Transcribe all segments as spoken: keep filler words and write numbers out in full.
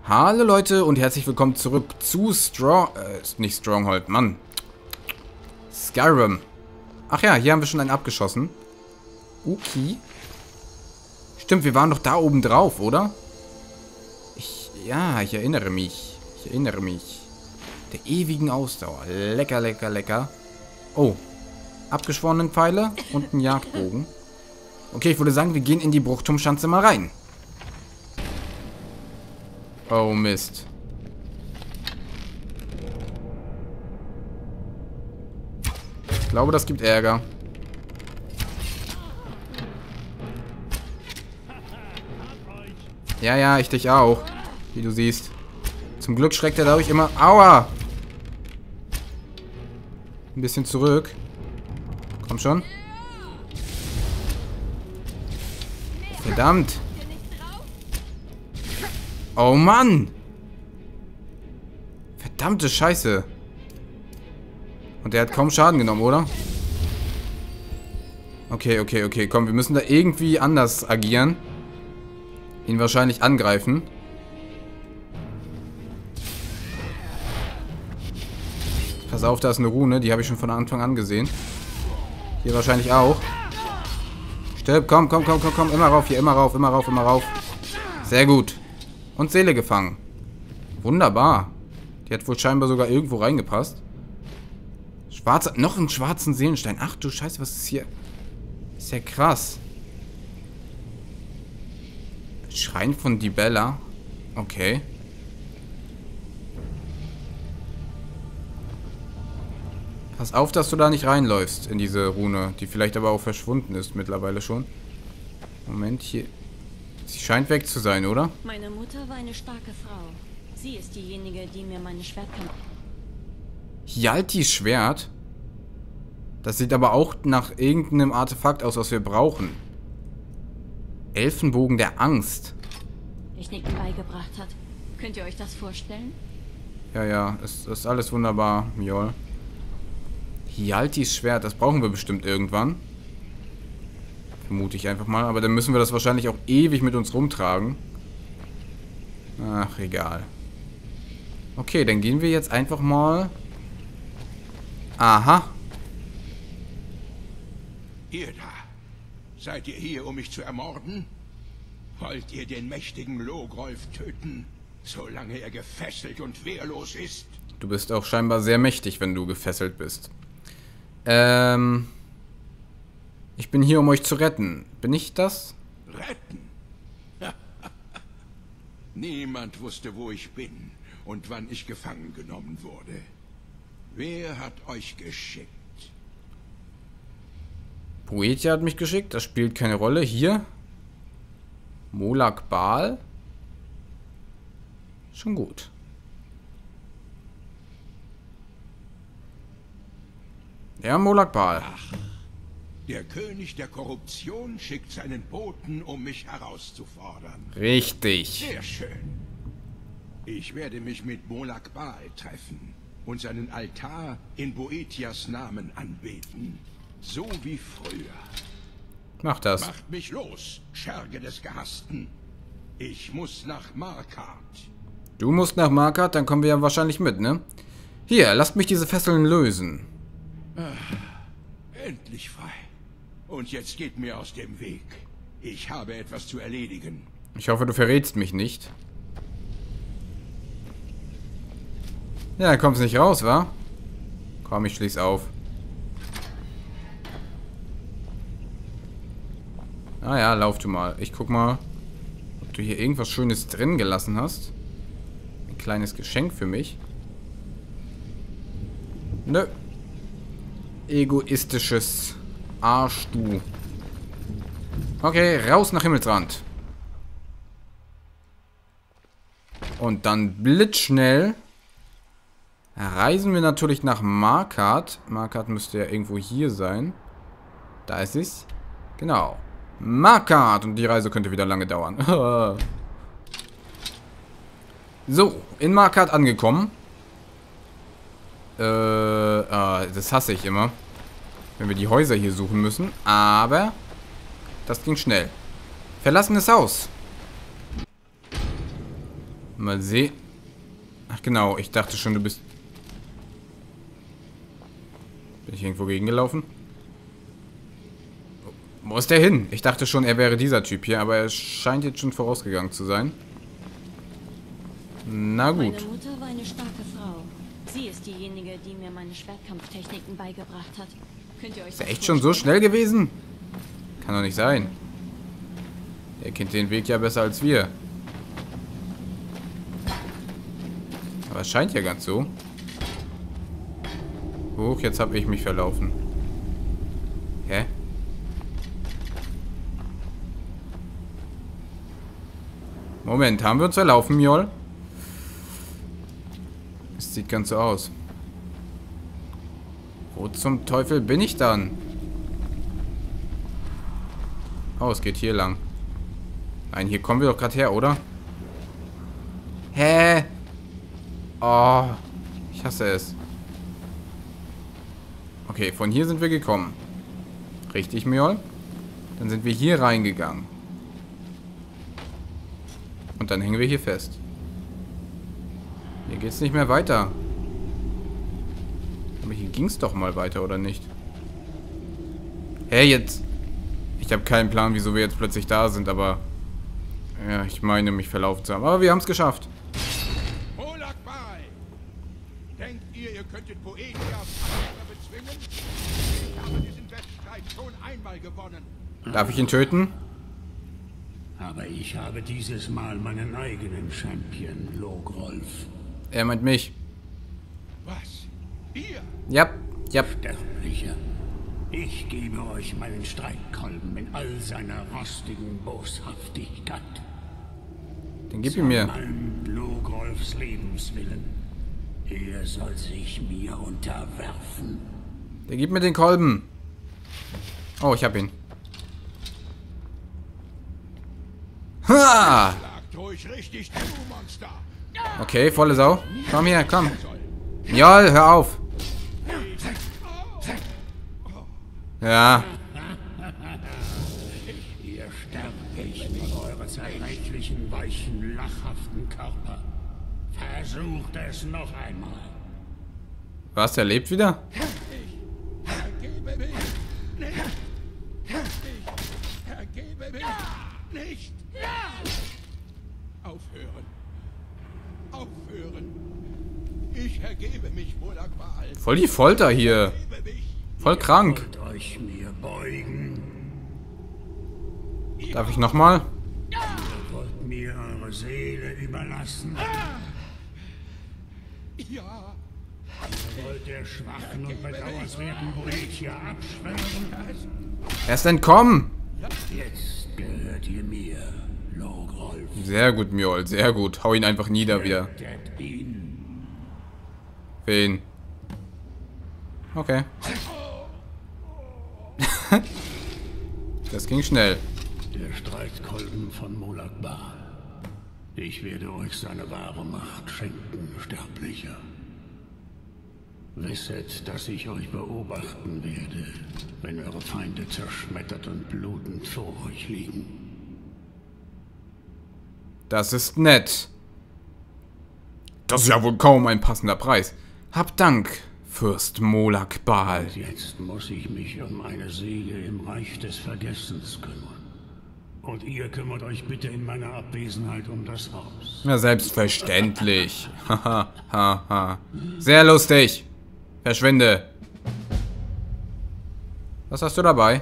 Hallo Leute und herzlich willkommen zurück zu Strong... Äh, nicht Stronghold, Mann. Skyrim. Ach ja, hier haben wir schon einen abgeschossen. Okay. Stimmt, wir waren doch da oben drauf, oder? Ich... Ja, ich erinnere mich. Ich erinnere mich. Der ewigen Ausdauer. Lecker, lecker, lecker. Oh. Abgeschworenen Pfeile und ein Jagdbogen. Okay, ich würde sagen, wir gehen in die Bruchturmschanze mal rein. Oh, Mist. Ich glaube, das gibt Ärger. Ja, ja, ich dich auch. Wie du siehst. Zum Glück schreckt er dadurch immer... Aua! Ein bisschen zurück. Komm schon. Verdammt. Oh Mann! Verdammte Scheiße. Und der hat kaum Schaden genommen, oder? Okay, okay, okay. Komm, wir müssen da irgendwie anders agieren. Ihn wahrscheinlich angreifen. Pass auf, da ist eine Rune. Die habe ich schon von Anfang an gesehen. Hier wahrscheinlich auch. Stirb, komm, komm, komm, komm, komm. Immer rauf hier, immer rauf, immer rauf, immer rauf. Sehr gut. Und Seele gefangen. Wunderbar. Die hat wohl scheinbar sogar irgendwo reingepasst. Schwarzer, noch einen schwarzen Seelenstein. Ach du Scheiße, was ist hier? Ist ja krass. Schrein von Dibella. Okay. Pass auf, dass du da nicht reinläufst in diese Rune, die vielleicht aber auch verschwunden ist mittlerweile schon. Moment, hier... Sie scheint weg zu sein, oder? Meine Mutter war eine starke Frau. Sie ist diejenige, die mir meine Schwertkammer... Hjaltis Schwert? Das sieht aber auch nach irgendeinem Artefakt aus, was wir brauchen. Elfenbogen der Angst. Ich Nicken beigebracht hat. Könnt ihr euch das vorstellen? Ja, ja, es ist alles wunderbar, Mjol. Hjaltis Schwert, das brauchen wir bestimmt irgendwann. Vermute ich einfach mal. Aber dann müssen wir das wahrscheinlich auch ewig mit uns rumtragen. Ach, egal. Okay, dann gehen wir jetzt einfach mal... Aha. Ihr da. Seid ihr hier, um mich zu ermorden? Wollt ihr den mächtigen Logrolf töten, solange er gefesselt und wehrlos ist? Du bist auch scheinbar sehr mächtig, wenn du gefesselt bist. Ähm... Ich bin hier, um euch zu retten. Bin ich das? Retten? Niemand wusste, wo ich bin und wann ich gefangen genommen wurde. Wer hat euch geschickt? Poetia hat mich geschickt. Das spielt keine Rolle. Hier. Molag Bal. Schon gut. Ja, Molag Bal. Ach. Der König der Korruption schickt seinen Boten, um mich herauszufordern. Richtig. Sehr schön. Ich werde mich mit Molag Bal treffen und seinen Altar in Boetias Namen anbeten. So wie früher. Mach das. Macht mich los, Scherge des Gehassten. Ich muss nach Markarth. Du musst nach Markarth, dann kommen wir ja wahrscheinlich mit, ne? Hier, lasst mich diese Fesseln lösen. Ah, endlich frei. Und jetzt geht mir aus dem Weg. Ich habe etwas zu erledigen. Ich hoffe, du verrätst mich nicht. Ja, dann kommst nicht raus, wa? Komm, ich schließ auf. Ah ja, lauf du mal. Ich guck mal, ob du hier irgendwas Schönes drin gelassen hast. Ein kleines Geschenk für mich. Nö. Egoistisches Arsch, du. Okay, raus nach Himmelsrand. Und dann blitzschnell reisen wir natürlich nach Markarth. Markarth müsste ja irgendwo hier sein. Da ist es. Genau. Markarth. Und die Reise könnte wieder lange dauern. So, in Markarth angekommen. Äh, äh, das hasse ich immer. Wenn wir die Häuser hier suchen müssen. Aber das ging schnell. Verlassenes Haus. Mal sehen. Ach genau, ich dachte schon, du bist... Bin ich irgendwo gegengelaufen? Wo ist der hin? Ich dachte schon, er wäre dieser Typ hier, aber er scheint jetzt schon vorausgegangen zu sein. Na gut. Meine Mutter war eine starke Frau. Sie ist diejenige, die mir meine Schwertkampftechniken beigebracht hat. Könnt ihr euch Ist er echt schon so schnell gewesen? Kann doch nicht sein. Er kennt den Weg ja besser als wir. Aber es scheint ja ganz so. Huch, jetzt habe ich mich verlaufen. Hä? Moment, haben wir uns verlaufen, Mjol? Es sieht ganz so aus. Wo zum Teufel bin ich dann? Oh, es geht hier lang. Nein, hier kommen wir doch gerade her, oder? Hä? Oh, ich hasse es. Okay, von hier sind wir gekommen. Richtig, Mjol? Dann sind wir hier reingegangen. Und dann hängen wir hier fest. Hier geht's nicht mehr weiter. Aber hier ging's doch mal weiter, oder nicht? Hey, jetzt... Ich habe keinen Plan, wieso wir jetzt plötzlich da sind, aber... Ja, ich meine, mich verlaufen zu haben. Aber wir haben es geschafft. Molag Bal! Denkt ihr, ihr könntet Poetia bezwingen? Ich habe diesen Wettstreit schon einmal gewonnen. Darf ich ihn töten? Aber ich habe dieses Mal meinen eigenen Champion, Logrolf. Er meint mich. Was? Ihr? Ja, ja. Sterblicher. Ich gebe euch meinen Streitkolben in all seiner rostigen Boshaftigkeit. Den gib ihn mir. Mein Logrolfs Lebenswillen. Er soll sich mir unterwerfen. Der gibt mir den Kolben. Oh, ich hab ihn. Ha! Schlagt ruhig richtig zu, Monster. Okay, volle Sau. Komm her, komm. Jol, hör auf. Ja. Ihr sterblich mit eurer zerbrechlichen, weichen, lachhaften Körper. Versucht es noch einmal. Was, er lebt wieder? Ergebe mich nicht. Ich ergebe mich nicht. Aufhören. Aufhören. Ich ergebe mich, Molag Bal. Voll die Folter hier. Ergebe mich. Voll krank. Wollt euch mir beugen. Darf ich nochmal? Wollt mir eure Seele überlassen. Ja. Wollt der schwachen und bedauernswerten Poetia abschwören. Er ist entkommen. Jetzt gehört ihr mir, Logrolf. Sehr gut, Mjol. Sehr gut. Hau ihn einfach nieder wieder. Rettet ihn. Wen? Okay. Das ging schnell. Der Streitkolben von Molag Bal. Ich werde euch seine wahre Macht schenken, Sterblicher. Wisset, dass ich euch beobachten werde, wenn eure Feinde zerschmettert und blutend vor euch liegen. Das ist nett. Das ist ja wohl kaum ein passender Preis. Hab Dank, Fürst Molag Bal. Jetzt muss ich mich um eine Seele im Reich des Vergessens kümmern. Und ihr kümmert euch bitte in meiner Abwesenheit um das Haus. Ja, selbstverständlich. Haha, haha. Sehr lustig. Verschwinde. Was hast du dabei?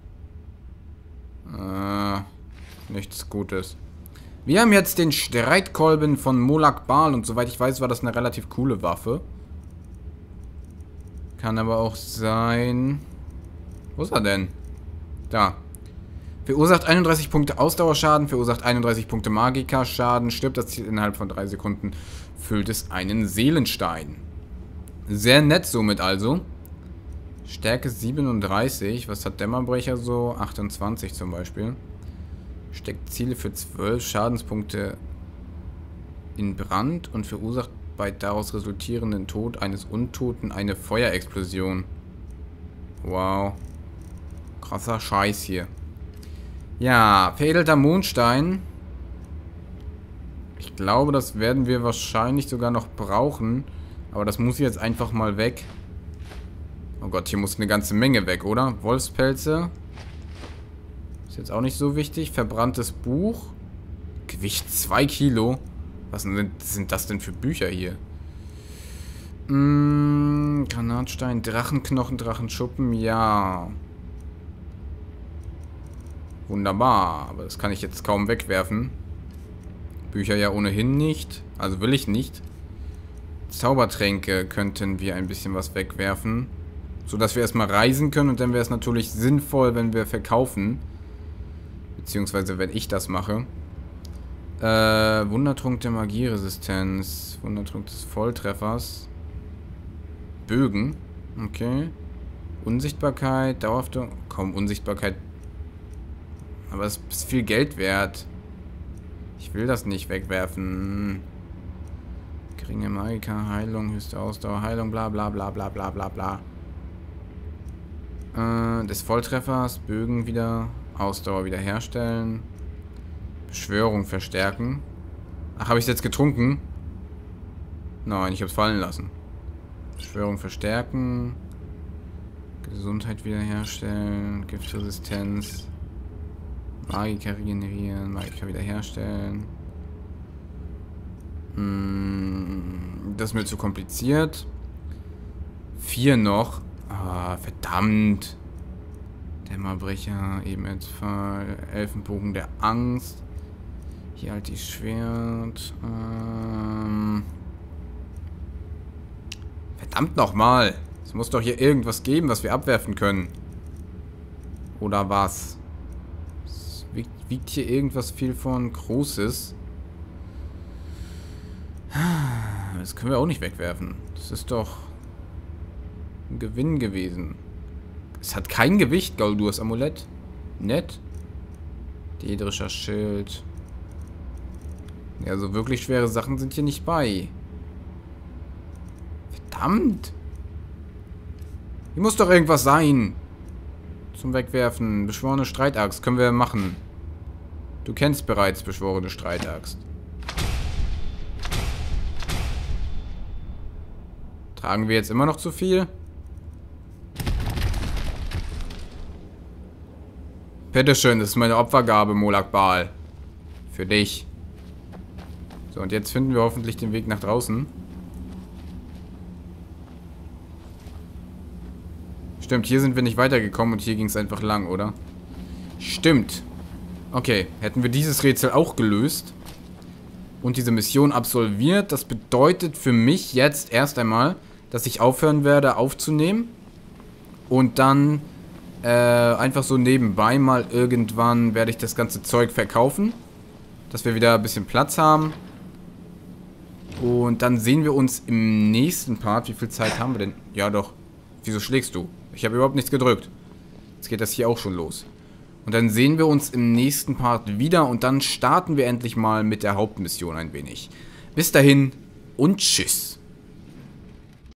Äh, nichts Gutes. Wir haben jetzt den Streitkolben von Molag Bal und soweit ich weiß, war das eine relativ coole Waffe. Kann aber auch sein... Wo ist er denn? Da. Verursacht einunddreißig Punkte Ausdauerschaden, verursacht einunddreißig Punkte Magika-Schaden, stirbt das Ziel innerhalb von drei Sekunden, füllt es einen Seelenstein. Sehr nett somit also. Stärke siebenunddreißig, was hat Dämmerbrecher so? achtundzwanzig zum Beispiel. Steckt Ziele für zwölf Schadenspunkte in Brand und verursacht bei daraus resultierenden Tod eines Untoten eine Feuerexplosion. Wow. Krasser Scheiß hier. Ja, veredelter Mondstein. Ich glaube, das werden wir wahrscheinlich sogar noch brauchen. Aber das muss jetzt einfach mal weg. Oh Gott, hier muss eine ganze Menge weg, oder? Wolfspelze. Ist jetzt auch nicht so wichtig. Verbranntes Buch. Gewicht zwei Kilo. Was sind, sind das denn für Bücher hier? Mmh, Granatstein, Drachenknochen, Drachenschuppen, ja. Wunderbar, aber das kann ich jetzt kaum wegwerfen. Bücher ja ohnehin nicht, also will ich nicht. Zaubertränke könnten wir ein bisschen was wegwerfen. Sodass wir erstmal reisen können und dann wäre es natürlich sinnvoll, wenn wir verkaufen. Beziehungsweise wenn ich das mache. Äh, Wundertrunk der Magieresistenz. Wundertrunk des Volltreffers. Bögen. Okay. Unsichtbarkeit, dauerhafte... Kaum Unsichtbarkeit. Aber es ist viel Geld wert. Ich will das nicht wegwerfen. Geringe Magika, Heilung, höchste Ausdauer, Heilung, bla bla bla bla bla bla bla. Äh, des Volltreffers, Bögen wieder, Ausdauer wiederherstellen. Beschwörung verstärken. Ach, habe ich es jetzt getrunken? Nein, ich habe es fallen lassen. Beschwörung verstärken. Gesundheit wiederherstellen. Giftresistenz. Magika regenerieren. Magika wiederherstellen. Hm, das ist mir zu kompliziert. Vier noch. Ah, verdammt. Dämmerbrecher, Ebenheitsfall, Elfenbogen der Angst. Hier halt die Schwert. Ähm Verdammt nochmal. Es muss doch hier irgendwas geben, was wir abwerfen können. Oder was? Es wiegt, wiegt hier irgendwas viel von Großes. Das können wir auch nicht wegwerfen. Das ist doch ein Gewinn gewesen. Es hat kein Gewicht, Galdurs Amulett. Nett. Daedrischer Schild. Ja, so wirklich schwere Sachen sind hier nicht bei. Verdammt. Hier muss doch irgendwas sein. Zum Wegwerfen. Beschworene Streitaxt. Können wir machen. Du kennst bereits beschworene Streitaxt. Tragen wir jetzt immer noch zu viel? Bitteschön, das ist meine Opfergabe, Molag Bal. Für dich. So, und jetzt finden wir hoffentlich den Weg nach draußen. Stimmt, hier sind wir nicht weitergekommen und hier ging es einfach lang, oder? Stimmt. Okay, hätten wir dieses Rätsel auch gelöst und diese Mission absolviert, das bedeutet für mich jetzt erst einmal, dass ich aufhören werde aufzunehmen und dann äh, einfach so nebenbei mal irgendwann werde ich das ganze Zeug verkaufen, dass wir wieder ein bisschen Platz haben. Und dann sehen wir uns im nächsten Part. Wie viel Zeit haben wir denn? Ja doch. Wieso schlägst du? Ich habe überhaupt nichts gedrückt. Jetzt geht das hier auch schon los. Und dann sehen wir uns im nächsten Part wieder und dann starten wir endlich mal mit der Hauptmission ein wenig. Bis dahin und tschüss.